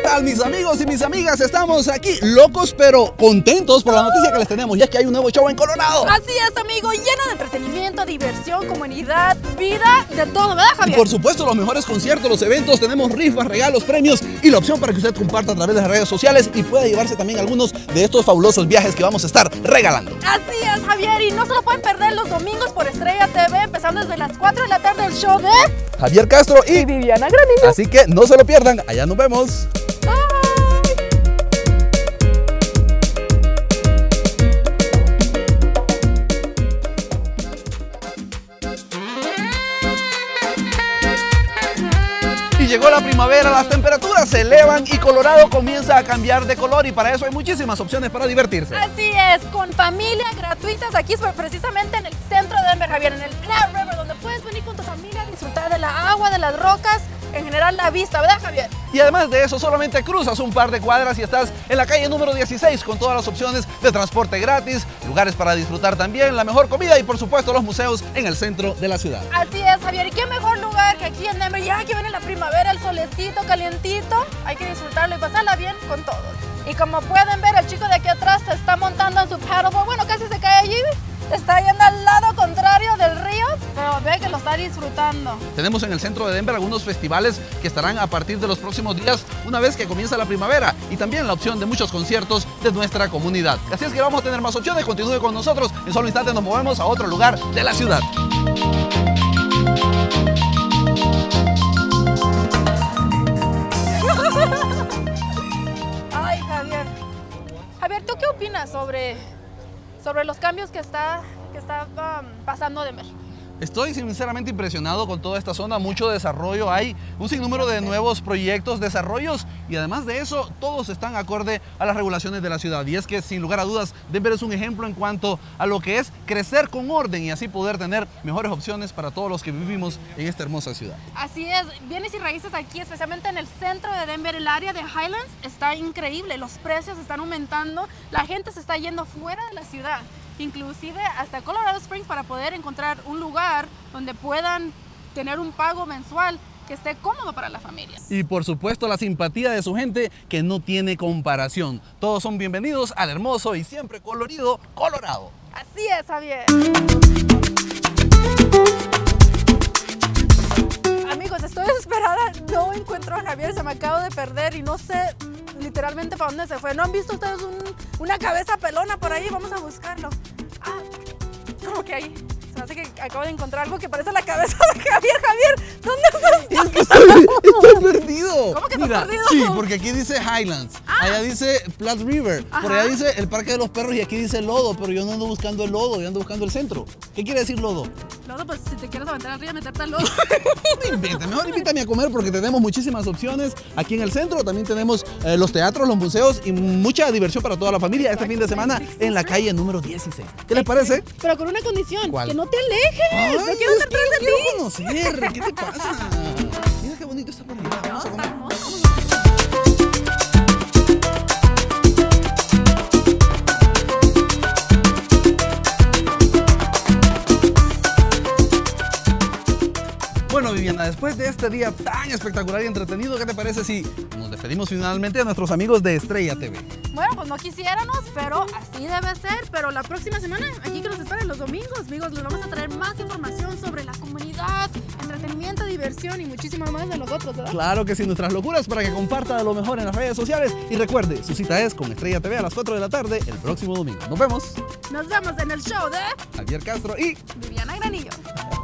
tal, mis amigos y mis amigas? Estamos aquí locos pero contentos por la noticia que les tenemos, y es que hay un nuevo show en Colorado. Así es, amigo, lleno de entretenimiento, diversión, comunidad, vida, de todo, ¿verdad, Javier? Y por supuesto, los mejores conciertos, los eventos, tenemos rifas, regalos, premios y la opción para que usted comparta a través de las redes sociales y pueda llevarse también algunos de estos fabulosos viajes que vamos a estar regalando. Así es, Javier, y no se lo pueden perder los domingos por Estrella TV, empezando desde las 4 de la tarde el show de Javier Castro y Viviana Granillo. Así que no se lo pierdan, allá nos vemos. Y llegó la primavera, las temperaturas se elevan y Colorado comienza a cambiar de color, y para eso hay muchísimas opciones para divertirse. Así es, con familias gratuitas aquí precisamente en el centro de Denver, Javier, en el Platte River, donde puedes venir con tu familia a disfrutar de la agua, de las rocas, en general la vista, ¿verdad, Javier? Y además de eso, solamente cruzas un par de cuadras y estás en la calle número 16 con todas las opciones de transporte gratis, lugares para disfrutar también, la mejor comida y por supuesto los museos en el centro de la ciudad. Así es, Javier, y qué mejor lugar que aquí en Denver, ya que viene la primavera, el solecito calientito, hay que disfrutarlo y pasarla bien con todos. Y como pueden ver, el chico de aquí atrás se está montando en su paddleboard, bueno, casi se cae allí, está yendo al lado contrario del río, pero ve que lo está disfrutando. Tenemos en el centro de Denver algunos festivales que estarán a partir de los próximos días, una vez que comienza la primavera, y también la opción de muchos conciertos de nuestra comunidad. Así es que vamos a tener más opciones, continúe con nosotros, en solo instantes nos movemos a otro lugar de la ciudad. Ay, Javier. Javier, ¿tú qué opinas sobre los cambios que está pasando Denver? Estoy sinceramente impresionado con toda esta zona, mucho desarrollo, hay un sinnúmero de nuevos proyectos, desarrollos, y además de eso, todos están acorde a las regulaciones de la ciudad. Y es que sin lugar a dudas, Denver es un ejemplo en cuanto a lo que es crecer con orden y así poder tener mejores opciones para todos los que vivimos en esta hermosa ciudad. Así es, bienes y raíces aquí, especialmente en el centro de Denver, el área de Highlands, está increíble, los precios están aumentando, la gente se está yendo fuera de la ciudad, inclusive hasta Colorado Springs, para poder encontrar un lugar donde puedan tener un pago mensual que esté cómodo para la familia. Y por supuesto la simpatía de su gente que no tiene comparación. Todos son bienvenidos al hermoso y siempre colorido Colorado. Así es, Javier. Amigos, estoy desesperada, no encuentro a Javier, se me acabo de perder y no sé literalmente para dónde se fue. ¿No han visto ustedes una cabeza pelona por ahí? Vamos a buscarlo. Ah, como que ahí. Se me hace que acabo de encontrar algo que parece la cabeza de Javier. Javier, ¿dónde estás? Es que estoy perdido. ¿Cómo que Mira, estás perdido? sí, porque aquí dice Highlands, allá dice Platte River, por allá dice el Parque de los Perros y aquí dice lodo, pero yo no ando buscando el lodo, yo ando buscando el centro. ¿Qué quiere decir lodo? Lodo, pues si te quieres aventar al río, meterte al lodo. No inventes, mejor invítame a comer porque tenemos muchísimas opciones aquí en el centro. También tenemos los teatros, los museos y mucha diversión para toda la familia este fin de semana en la calle número 16. ¿Qué les parece? Pero con una condición, ¿cuál? que no te alejes. Ay, no quiero estar tras de ti. quiero conocer, ¿qué te pasa? Mira qué bonito está por allá. Vamos a comer. Bueno, Viviana, después de este día tan espectacular y entretenido, ¿qué te parece si nos despedimos finalmente de nuestros amigos de Estrella TV? Bueno, pues no quisiéramos, pero así debe ser. Pero la próxima semana, aquí que nos esperen los domingos, amigos, les vamos a traer más información sobre la comunidad, entretenimiento, diversión y muchísimo más de nosotros, ¿verdad? Claro que sí, nuestras locuras para que comparta de lo mejor en las redes sociales. Y recuerde, su cita es con Estrella TV a las 4 de la tarde el próximo domingo. Nos vemos. Nos vemos en el show de Javier Castro y Viviana Granillo.